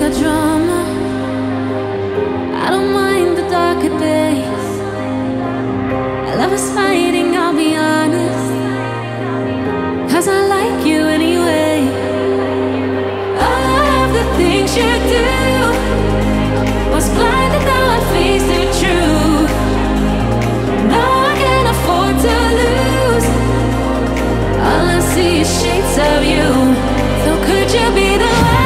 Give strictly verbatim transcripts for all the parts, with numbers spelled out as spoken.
got drama. I don't mind the darker days. I love us fighting, I'll be honest, 'cause I like you anyway. All of the things you do was blinded, now I face the truth. Now I can't afford to lose. All I see is shades of you. So could you be the one?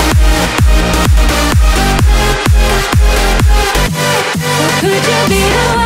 Could you be the